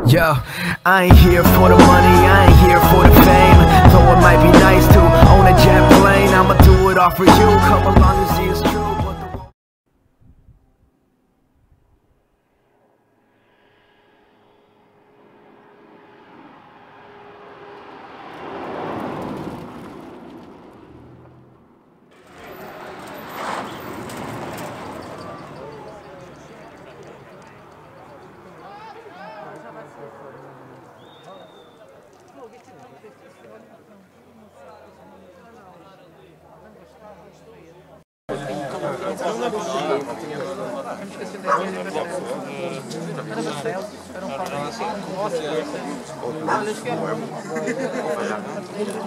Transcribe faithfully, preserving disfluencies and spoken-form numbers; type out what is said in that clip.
Yo, I ain't here for the money, I ain't here for the fame. Though it might be nice to own a jet plane, I'ma do it all for you, come along and see it's true.